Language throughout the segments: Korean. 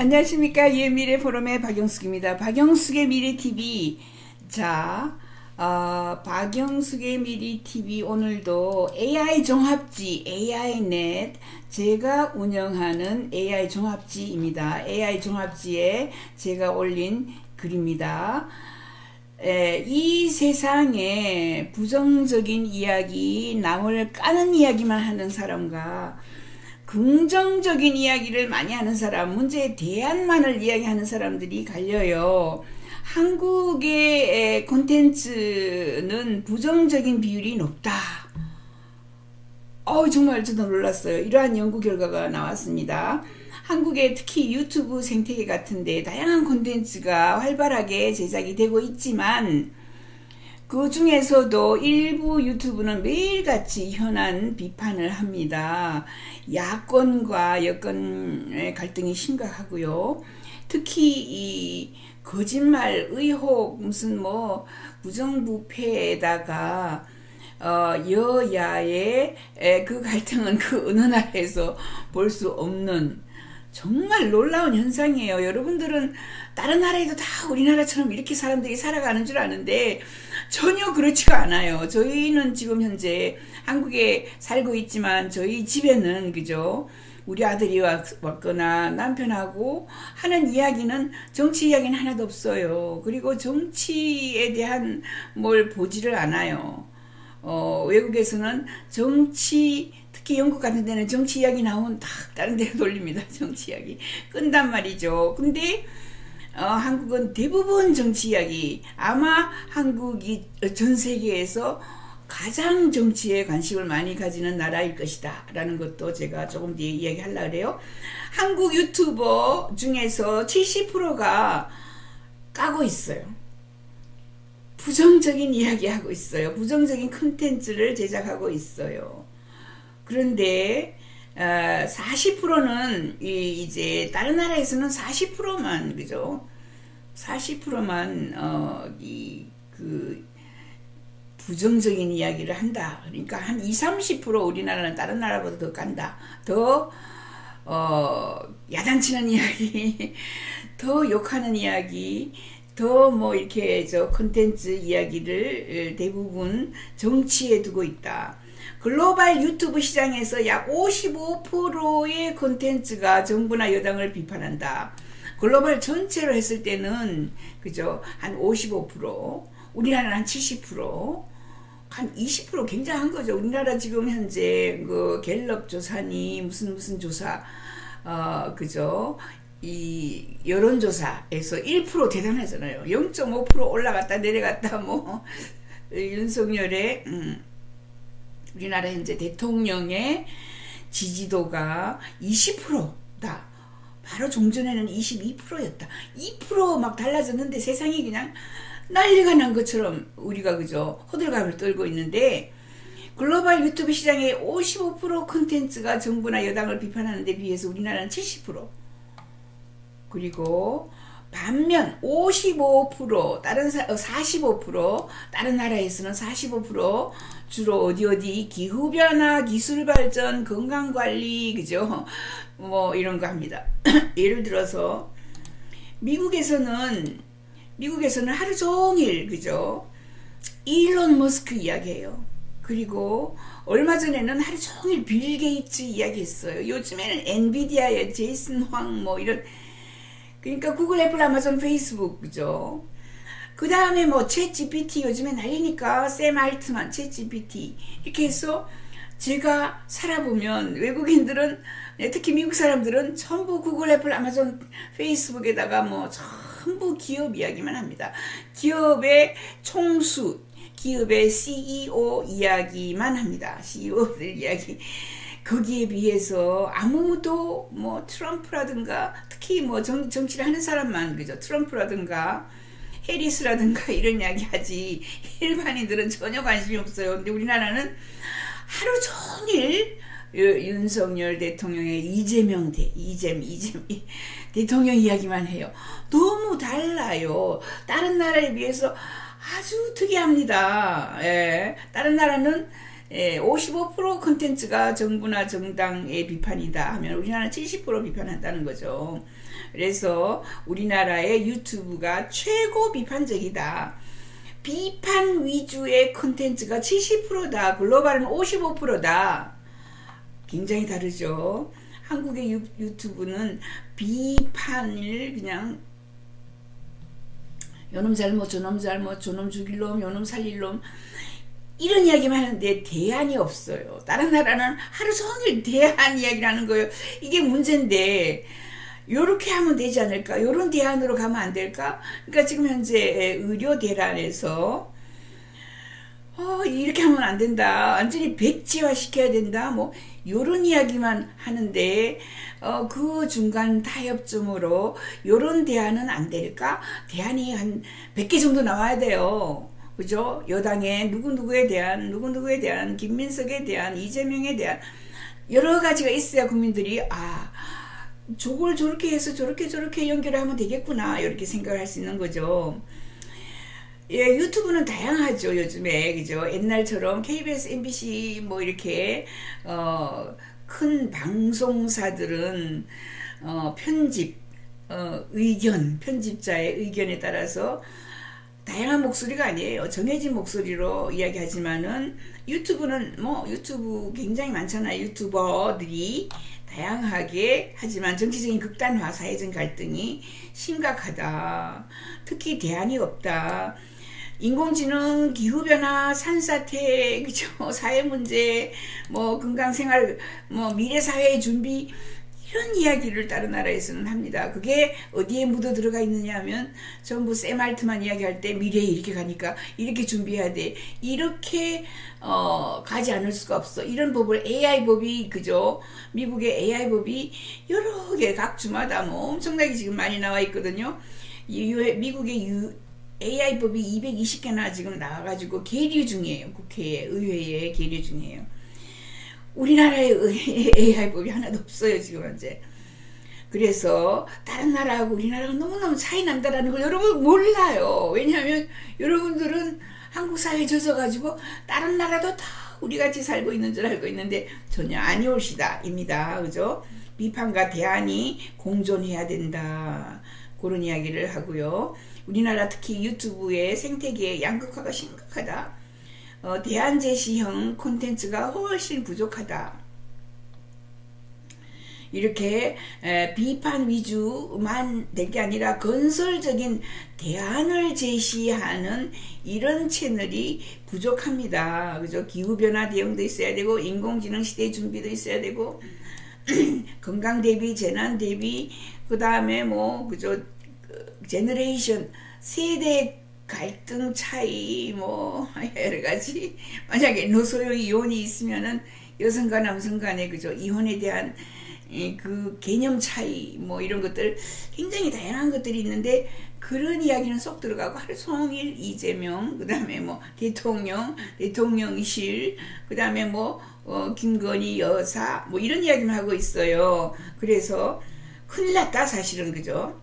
안녕하십니까. 유엔미래 포럼의 박영숙입니다. 박영숙의 미래TV. 자, 박영숙의 미래TV 오늘도 AI 종합지, AI넷, 제가 운영하는 AI 종합지입니다. AI 종합지에 제가 올린 글입니다. 이 세상에 부정적인 이야기, 남을 까는 이야기만 하는 사람과 긍정적인 이야기를 많이 하는 사람, 문제의 대안만을 이야기하는 사람들이 갈려요. 한국의 콘텐츠는 부정적인 비율이 높다. 정말 저도 놀랐어요. 이러한 연구 결과가 나왔습니다. 한국의 특히 유튜브 생태계 같은데 다양한 콘텐츠가 활발하게 제작이 되고 있지만 그 중에서도 일부 유튜브는 매일같이 현안 비판을 합니다. 야권과 여권의 갈등이 심각하고요. 특히 이 거짓말, 의혹, 무슨 부정부패에다가 여야의 그 갈등은 그 어느 나라에서 볼 수 없는 정말 놀라운 현상이에요. 여러분들은 다른 나라에도 다 우리나라처럼 이렇게 사람들이 살아가는 줄 아는데 전혀 그렇지가 않아요. 저희는 지금 현재 한국에 살고 있지만 저희 집에는 그죠? 우리 아들이 왔거나 남편하고 하는 이야기는 정치 이야기는 하나도 없어요. 그리고 정치에 대한 뭘 보지를 않아요. 외국에서는 정치, 특히 영국 같은 데는 정치 이야기 나오면 딱 다른 데로 돌립니다. 정치 이야기 끈단 말이죠. 근데 한국은 대부분 정치 이야기, 아마 한국이 전 세계에서 가장 정치에 관심을 많이 가지는 나라일 것이다 라는 것도 제가 조금 뒤에 이야기하려고 그래요. 한국 유튜버 중에서 70%가 까고 있어요. 부정적인 이야기 하고 있어요. 부정적인 콘텐츠를 제작하고 있어요. 그런데 40%는 이제 다른 나라에서는 40%만 그죠? 40%만 부정적인 이야기를 한다. 그러니까 한 20-30% 우리나라는 다른 나라보다 더 간다. 더 야단치는 이야기, 더 욕하는 이야기, 더 이렇게 콘텐츠 이야기를 대부분 정치에 두고 있다. 글로벌 유튜브 시장에서 약 55%의 콘텐츠가 정부나 여당을 비판한다. 글로벌 전체로 했을 때는 그죠? 한 55%, 우리나라는 한 70%, 한 20% 굉장한 거죠. 우리나라 지금 현재 그 갤럽 조사니 무슨 조사, 그죠? 이 여론조사에서 1% 대단하잖아요. 0.5% 올라갔다 내려갔다 윤석열의 우리나라 현재 대통령의 지지도가 20%다. 바로 종전에는 22%였다. 2% 막 달라졌는데 세상이 그냥 난리가 난 것처럼 우리가 그저 호들갑을 떨고 있는데 글로벌 유튜브 시장의 55% 콘텐츠가 정부나 여당을 비판하는 데 비해서 우리나라는 70%. 그리고 반면 55% 다른 45% 다른 나라에서는 45% 주로 어디 기후변화, 기술발전, 건강관리 그죠? 이런 거 합니다. 예를 들어서 미국에서는 하루 종일 그죠? 일론 머스크 이야기해요. 그리고 얼마 전에는 하루 종일 빌 게이츠 이야기했어요. 요즘에는 엔비디아의 제이슨 황 이런, 그러니까 구글, 애플, 아마존, 페이스북 그죠? 그 다음에 챗 GPT 요즘에 난리니까 샘 알트만, 챗 GPT 이렇게 해서 제가 살아보면 외국인들은 특히 미국 사람들은 전부 구글, 애플, 아마존, 페이스북에다가 전부 기업 이야기만 합니다. 기업의 총수, 기업의 CEO 이야기만 합니다. CEO들 이야기. 거기에 비해서 아무도 트럼프라든가 특히 정치를 하는 사람만 그죠? 트럼프라든가 해리스라든가 이런 이야기 하지 일반인들은 전혀 관심이 없어요. 근데 우리나라는 하루 종일 윤석열 대통령의 이재명 대통령 이야기만 해요. 너무 달라요. 다른 나라에 비해서 아주 특이합니다. 다른 나라는 55% 콘텐츠가 정부나 정당의 비판이다 하면 우리나라는 70% 비판한다는 거죠. 그래서 우리나라의 유튜브가 최고 비판적이다. 비판 위주의 콘텐츠가 70%다. 글로벌은 55%다. 굉장히 다르죠. 한국의 유튜브는 비판을 그냥 요놈 잘못, 저놈 잘못, 저놈 죽일 놈, 요놈 살릴 놈 이런 이야기만 하는데 대안이 없어요. 다른 나라는 하루 종일 대안 이야기를 하는 거예요. 이게 문제인데 요렇게 하면 되지 않을까? 요런 대안으로 가면 안 될까? 그러니까 지금 현재 의료 대란에서 이렇게 하면 안 된다. 완전히 백지화 시켜야 된다. 뭐 요런 이야기만 하는데 그 중간 타협점으로 요런 대안은 안 될까? 대안이 한 100개 정도 나와야 돼요. 그죠? 여당의 누구누구에 대한, 김민석에 대한, 이재명에 대한 여러 가지가 있어야 국민들이 저걸 저렇게 해서 저렇게 연결하면 되겠구나 이렇게 생각을 할 수 있는 거죠. 예, 유튜브는 다양하죠 요즘에. 그죠? 옛날처럼 KBS, MBC 뭐 이렇게 큰 방송사들은 편집자의 의견에 따라서 다양한 목소리가 아니에요. 정해진 목소리로 이야기하지만은 유튜브는 뭐 유튜브 굉장히 많잖아요. 유튜버들이 다양하게 하지만 정치적인 극단화, 사회적 갈등이 심각하다. 특히 대안이 없다. 인공지능, 기후변화, 산사태, 그죠? 사회문제, 뭐 건강생활, 뭐 미래사회의 준비 이런 이야기를 다른 나라에서는 합니다. 그게 어디에 묻어 들어가 있느냐 하면 전부 쌤알트만 이야기할 때 미래에 이렇게 가니까 이렇게 준비해야 돼. 이렇게 가지 않을 수가 없어. 이런 법을 AI법이 그죠? 미국의 AI법이 여러 개 각 주마다 뭐 엄청나게 지금 많이 나와 있거든요. 미국의 AI법이 220개나 지금 나와가지고 계류 중이에요. 국회에, 의회에 계류 중이에요. 우리나라에 AI법이 하나도 없어요 지금 현재. 그래서 다른 나라하고 우리나라가 너무너무 차이 난다라는 걸 여러분 몰라요. 왜냐하면 여러분들은 한국 사회에 젖어가지고 다른 나라도 다 우리같이 살고 있는 줄 알고 있는데 전혀 아니올시다 입니다. 그죠? 비판과 대안이 공존해야 된다. 그런 이야기를 하고요. 우리나라 특히 유튜브의 생태계의 양극화가 심각하다. 대안 제시형 콘텐츠가 훨씬 부족하다. 이렇게 비판 위주만 될 게 아니라 건설적인 대안을 제시하는 이런 채널이 부족합니다. 그죠? 기후변화 대응도 있어야 되고 인공지능 시대 준비도 있어야 되고 건강 대비, 재난 대비, 그 다음에 뭐 그죠? 제너레이션 세대 갈등 차이 뭐 여러 가지 만약에 노소요 이혼이 있으면은 여성과 남성 간의 그죠 이혼에 대한 그 개념 차이 뭐 이런 것들 굉장히 다양한 것들이 있는데 그런 이야기는 쏙 들어가고 하루 종일 이재명 그 다음에 뭐 대통령실 그 다음에 뭐 김건희 여사 뭐 이런 이야기만 하고 있어요. 그래서 큰일 났다 사실은. 그죠?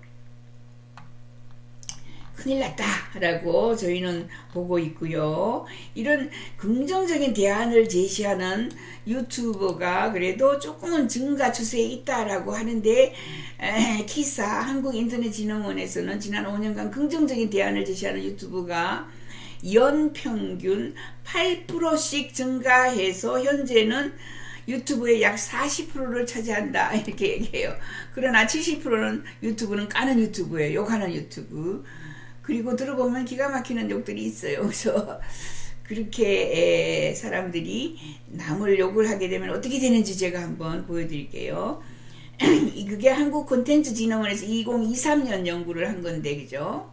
큰일 났다 라고 저희는 보고 있고요. 이런 긍정적인 대안을 제시하는 유튜버가 그래도 조금은 증가 추세에 있다라고 하는데 키사 한국인터넷진흥원에서는 지난 5년간 긍정적인 대안을 제시하는 유튜브가 연평균 8%씩 증가해서 현재는 유튜브의 약 40%를 차지한다 이렇게 얘기해요. 그러나 70%는 유튜브는 까는 유튜브예요. 욕하는 유튜브. 그리고 들어보면 기가 막히는 욕들이 있어요. 그래서 그렇게 사람들이 남을 욕을 하게 되면 어떻게 되는지 제가 한번 보여드릴게요. 그게 한국콘텐츠진흥원에서 2023년 연구를 한 건데, 그죠?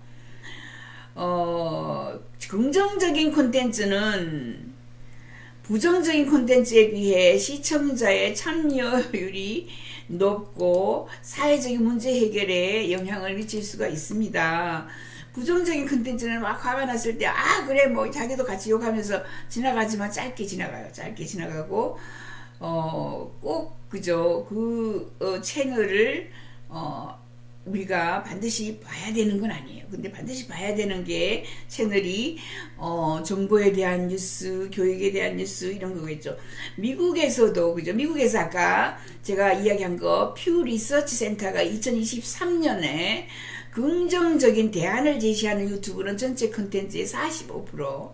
긍정적인 콘텐츠는 부정적인 콘텐츠에 비해 시청자의 참여율이 높고 사회적인 문제 해결에 영향을 미칠 수가 있습니다. 부정적인 콘텐츠는 막 화가 났을 때 그래 뭐 자기도 같이 욕하면서 지나가지만 짧게 지나가요. 짧게 지나가고 꼭 그죠 그 채널을 우리가 반드시 봐야 되는 건 아니에요. 근데 반드시 봐야 되는 게 채널이 정보에 대한 뉴스, 교육에 대한 뉴스 이런 거겠죠. 미국에서도 그죠. 미국에서 아까 제가 이야기한 거 퓨 리서치 센터가 2023년에 긍정적인 대안을 제시하는 유튜브는 전체 컨텐츠의 45%.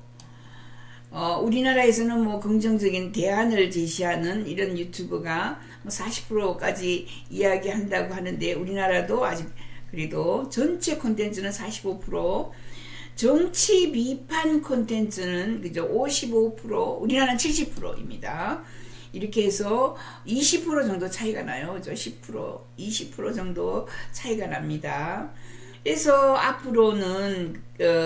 우리나라에서는 뭐 긍정적인 대안을 제시하는 이런 유튜브가 40%까지 이야기한다고 하는데 우리나라도 아직 그래도 전체 콘텐츠는 45%, 정치 비판 콘텐츠는 그죠 55%, 우리나라는 70%입니다. 이렇게 해서 20% 정도 차이가 나요. 그죠? 10%, 20% 정도 차이가 납니다. 그래서 앞으로는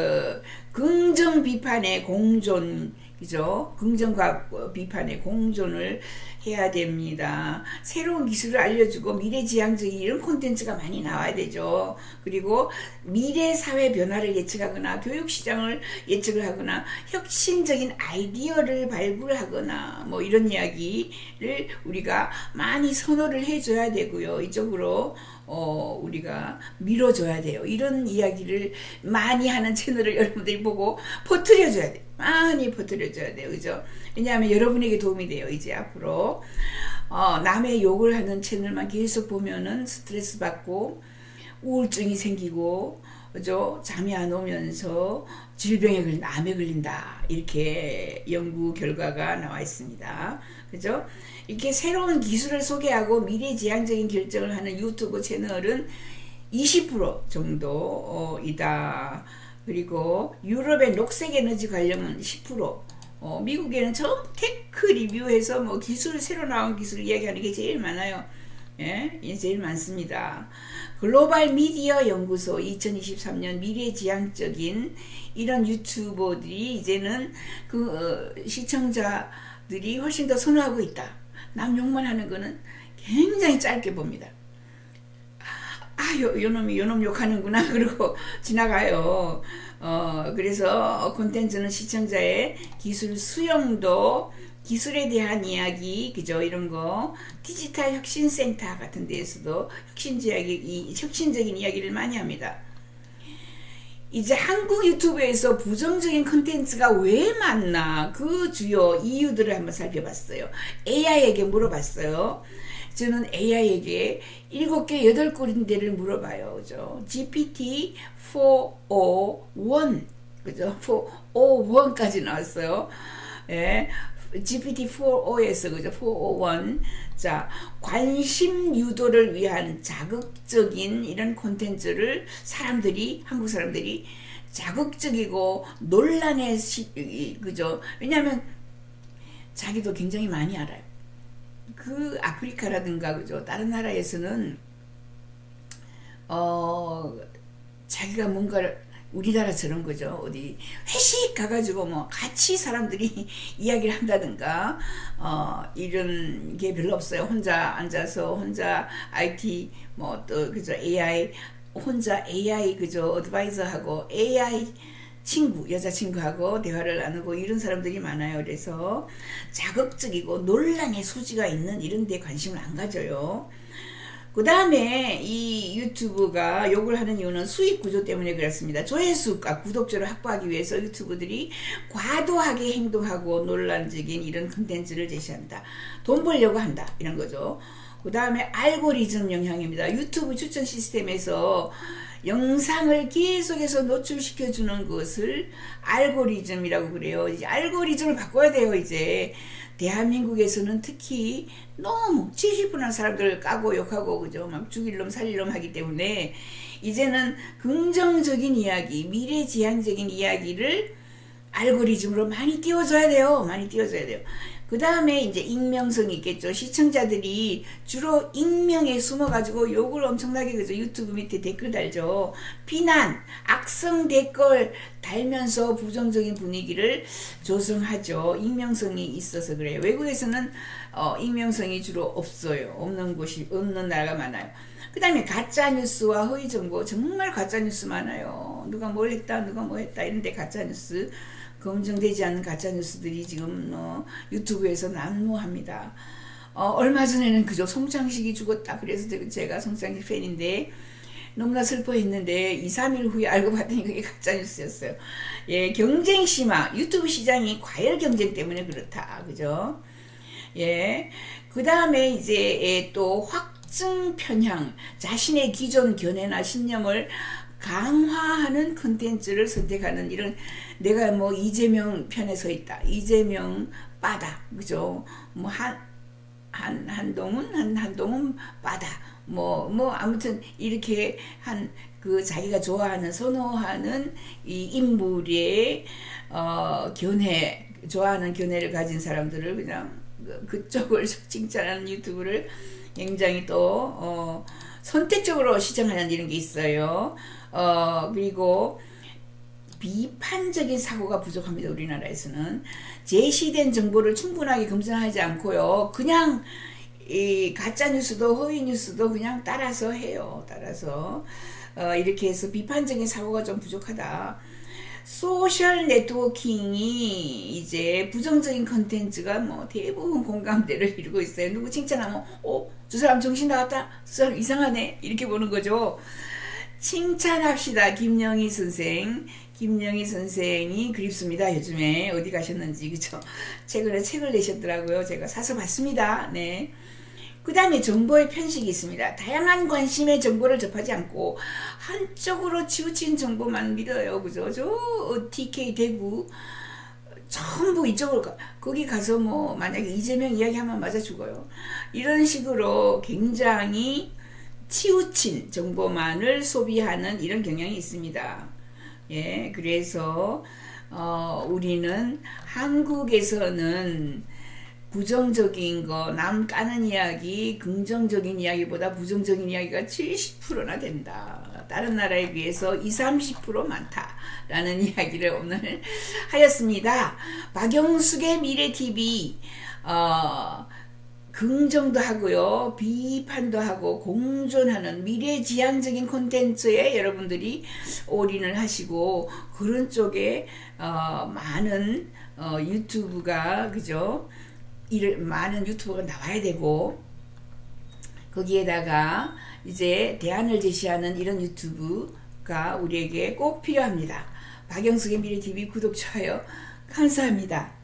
긍정 비판의 공존, 그죠? 긍정과 비판의 공존을 해야 됩니다. 새로운 기술을 알려주고 미래지향적인 이런 콘텐츠가 많이 나와야 되죠. 그리고 미래 사회 변화를 예측하거나 교육시장을 예측을 하거나 혁신적인 아이디어를 발굴하거나 뭐 이런 이야기를 우리가 많이 선호를 해줘야 되고요. 이쪽으로 우리가 밀어줘야 돼요. 이런 이야기를 많이 하는 채널을 여러분들이 보고 퍼뜨려줘야 돼요. 많이 퍼뜨려줘야 돼요. 그죠? 왜냐하면 여러분에게 도움이 돼요. 이제 앞으로 남의 욕을 하는 채널만 계속 보면은 스트레스 받고 우울증이 생기고 그죠? 잠이 안 오면서 질병에 암에 걸린다. 이렇게 연구 결과가 나와 있습니다. 그죠? 이렇게 새로운 기술을 소개하고 미래지향적인 결정을 하는 유튜브 채널은 20% 정도이다. 그리고 유럽의 녹색 에너지 관련은 10%, 미국에는 전부 테크 리뷰해서 뭐 기술, 새로 나온 기술 이야기하는 게 제일 많아요. 예, 제일 많습니다. 글로벌 미디어 연구소 2023년 미래지향적인 이런 유튜버들이 이제는 시청자들이 훨씬 더 선호하고 있다. 남 욕만 하는 거는 굉장히 짧게 봅니다. 요놈 욕하는구나. 그러고 지나가요. 그래서 콘텐츠는 시청자의 기술 수용도, 기술에 대한 이야기, 그죠? 이런 거, 디지털 혁신센터 같은 데에서도 혁신적인 이야기를 많이 합니다. 이제 한국 유튜브에서 부정적인 콘텐츠가 왜 많나? 그 주요 이유들을 한번 살펴봤어요. AI에게 물어봤어요. 저는 AI에게 7개, 8군데를 물어봐요. 그죠? GPT-4o1. 그죠? 401까지 나왔어요. 예. GPT-4o에서, 그죠? 401. 자, 관심 유도를 위한 자극적인 이런 콘텐츠를 한국 사람들이 자극적이고 논란의 그죠? 왜냐면 자기도 굉장히 많이 알아요. 그 아프리카라든가 그죠 다른 나라에서는 자기가 뭔가를 우리나라처럼 그죠 어디 회식 가가지고 뭐 같이 사람들이 이야기를 한다든가 이런 게 별로 없어요. 혼자 앉아서 혼자 IT 뭐 또 그죠 AI 혼자 AI 그죠 어드바이저하고 AI 여자친구하고 대화를 나누고 이런 사람들이 많아요. 그래서 자극적이고 논란의 소지가 있는 이런 데 관심을 안 가져요. 그 다음에 이 유튜브가 욕을 하는 이유는 수익 구조 때문에 그렇습니다. 조회수가 구독자를 확보하기 위해서 유튜브들이 과도하게 행동하고 논란적인 이런 컨텐츠를 제시한다. 돈 벌려고 한다. 이런 거죠. 그 다음에 알고리즘 영향입니다. 유튜브 추천 시스템에서 영상을 계속해서 노출시켜주는 것을 알고리즘이라고 그래요. 이제 알고리즘을 바꿔야 돼요. 이제 대한민국에서는 특히 너무 70%는 사람들을 까고 욕하고 그죠 막 죽일 놈 살릴 놈 하기 때문에 이제는 긍정적인 이야기, 미래지향적인 이야기를 알고리즘으로 많이 띄워줘야 돼요. 많이 띄워줘야 돼요. 그 다음에 이제 익명성이 있겠죠. 시청자들이 주로 익명에 숨어가지고 욕을 엄청나게 그죠. 유튜브 밑에 댓글 달죠. 비난, 악성 댓글 달면서 부정적인 분위기를 조성하죠. 익명성이 있어서 그래요. 외국에서는 익명성이 주로 없어요. 없는 나라가 많아요. 그 다음에 가짜뉴스와 허위정보, 정말 가짜뉴스 많아요. 누가 뭘 했다, 누가 뭐 했다, 이런데 가짜뉴스. 검증되지 않은 가짜뉴스들이 지금 유튜브에서 난무합니다. 얼마 전에는 그저 송창식이 죽었다. 그래서 제가 송창식 팬인데 너무나 슬퍼했는데 2, 3일 후에 알고 봤더니 그게 가짜뉴스였어요. 예, 경쟁 심화. 유튜브 시장이 과열 경쟁 때문에 그렇다. 그죠? 예. 그 다음에 이제 또 확증 편향. 자신의 기존 견해나 신념을 강화하는 컨텐츠를 선택하는 이런, 내가 뭐 이재명 편에 서 있다. 이재명 빠다. 그죠? 뭐 한동훈 빠다. 아무튼 이렇게 그 자기가 좋아하는, 선호하는 이 인물의, 좋아하는 견해를 가진 사람들을 그냥 그쪽을 칭찬하는 유튜브를 굉장히 또, 선택적으로 시청하는 이런 게 있어요. 그리고 비판적인 사고가 부족합니다. 우리나라에서는 제시된 정보를 충분하게 검증하지 않고요. 그냥 이 가짜뉴스도 허위뉴스도 그냥 따라서 해요. 따라서 이렇게 해서 비판적인 사고가 좀 부족하다. 소셜 네트워킹이 이제 부정적인 컨텐츠가 뭐 대부분 공감대를 이루고 있어요. 누구 칭찬하면 저 사람 정신 나갔다, 저 사람 이상하네, 이렇게 보는 거죠. 칭찬합시다. 김영희 선생이 그립습니다. 요즘에 어디 가셨는지. 그죠? 최근에 책을 내셨더라고요. 제가 사서 봤습니다. 네. 그 다음에 정보의 편식이 있습니다. 다양한 관심의 정보를 접하지 않고 한쪽으로 치우친 정보만 믿어요. 그죠? 저 TK 대구 전부 이쪽으로 거기 가서 뭐 만약에 이재명 이야기하면 맞아 죽어요. 이런 식으로 굉장히 치우친 정보만을 소비하는 이런 경향이 있습니다. 예, 그래서 우리는 한국에서는 부정적인 거, 남 까는 이야기, 긍정적인 이야기보다 부정적인 이야기가 70%나 된다. 다른 나라에 비해서 20, 30% 많다라는 이야기를 오늘 하였습니다. 박영숙의 미래TV, 긍정도 하고요, 비판도 하고 공존하는 미래지향적인 콘텐츠에 여러분들이 올인을 하시고, 그런 쪽에 많은 유튜브가, 그죠? 많은 유튜버가 나와야 되고, 거기에다가 이제 대안을 제시하는 이런 유튜브가 우리에게 꼭 필요합니다. 박영숙의 미래TV 구독, 좋아요 감사합니다.